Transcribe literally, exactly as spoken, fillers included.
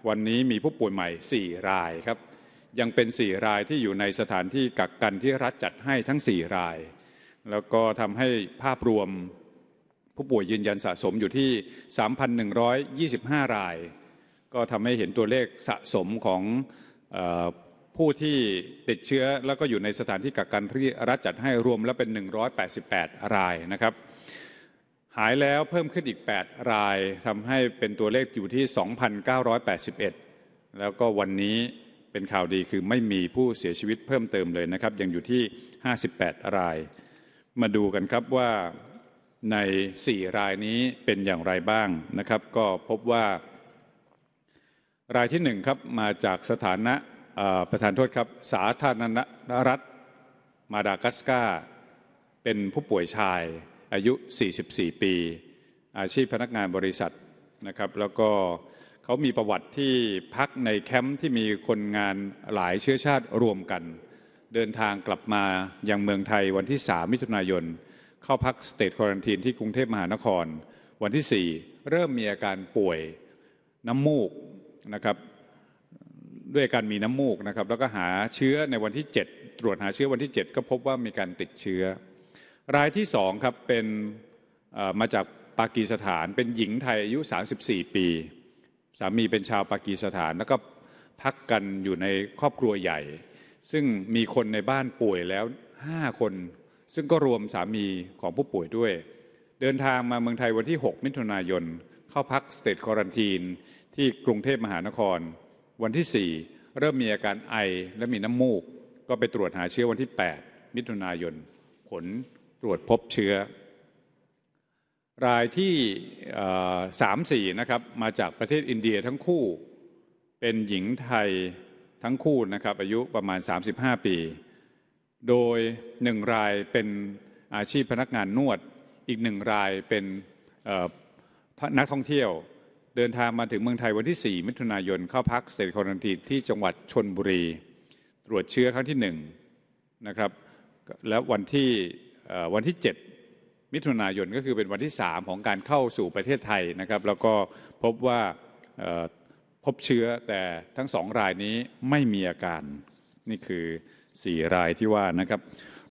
วันนี้มีผู้ป่วยใหม่สี่รายครับยังเป็นสี่รายที่อยู่ในสถานที่กักกันที่รัฐจัดให้ทั้งสี่รายแล้วก็ทำให้ภาพรวมผู้ป่วยยืนยันสะสมอยู่ที่ สามพันหนึ่งร้อยยี่สิบห้า รายก็ทำให้เห็นตัวเลขสะสมของเอ่อผู้ที่ติดเชื้อแล้วก็อยู่ในสถานที่กักกันที่รัฐจัดให้รวมแล้วเป็นหนึ่งร้อยแปดสิบแปดรายนะครับหายแล้วเพิ่มขึ้นอีกแปดรายทำให้เป็นตัวเลขอยู่ที่ สองพันเก้าร้อยแปดสิบเอ็ด แล้วก็วันนี้เป็นข่าวดีคือไม่มีผู้เสียชีวิตเพิ่มเติมเลยนะครับยังอยู่ที่ห้าสิบแปดรายมาดูกันครับว่าในสี่รายนี้เป็นอย่างไรบ้างนะครับก็พบว่ารายที่หนึ่งครับมาจากสถานะประธานโทษครับสาธารณรัฐมาดากัสการ์เป็นผู้ป่วยชายอายุสี่สิบสี่ปีอาชีพพนักงานบริษัทนะครับแล้วก็เขามีประวัติที่พักในแคมป์ที่มีคนงานหลายเชื้อชาติรวมกันเดินทางกลับมายังเมืองไทยวันที่สามมิถุนายนเข้าพักสเตทควอรันทีนที่กรุงเทพมหานครวันที่สี่เริ่มมีอาการป่วยน้ำมูกนะครับด้วยการมีน้ำมูกนะครับแล้วก็หาเชื้อในวันที่เจ็ดตรวจหาเชื้อวันที่เจ็ดก็พบว่ามีการติดเชื้อรายที่สองครับเป็นมาจากปากีสถานเป็นหญิงไทยอายุสามสิบสี่ปีสามีเป็นชาวปากีสถานแล้วก็พักกันอยู่ในครอบครัวใหญ่ซึ่งมีคนในบ้านป่วยแล้วห้าคนซึ่งก็รวมสามีของผู้ป่วยด้วยเดินทางมาเมืองไทยวันที่หกมิถุนายนเข้าพักสเตทควอรันทีนที่กรุงเทพมหานครวันที่สี่เริ่มมีอาการไอและมีน้ำมูกก็ไปตรวจหาเชื้อวันที่แปดมิถุนายนผลตรวจพบเชื้อรายที่สามสี่นะครับมาจากประเทศอินเดียทั้งคู่เป็นหญิงไทยทั้งคู่นะครับอายุประมาณสามสิบห้าปีโดยหนึ่งรายเป็นอาชีพพนักงานนวดอีกหนึ่งรายเป็นนักท่องเที่ยวเดินทางมาถึงเมืองไทยวันที่สี่มิถุนายนเข้าพักสเตทควอรันทีนที่จังหวัดชลบุรีตรวจเชื้อครั้งที่หนึ่งนะครับแล้ววันที่วันที่เจ็ดมิถุนายนก็คือเป็นวันที่สามของการเข้าสู่ประเทศไทยนะครับแล้วก็พบว่าพบเชื้อแต่ทั้งสองรายนี้ไม่มีอาการนี่คือสี่รายที่ว่านะครับ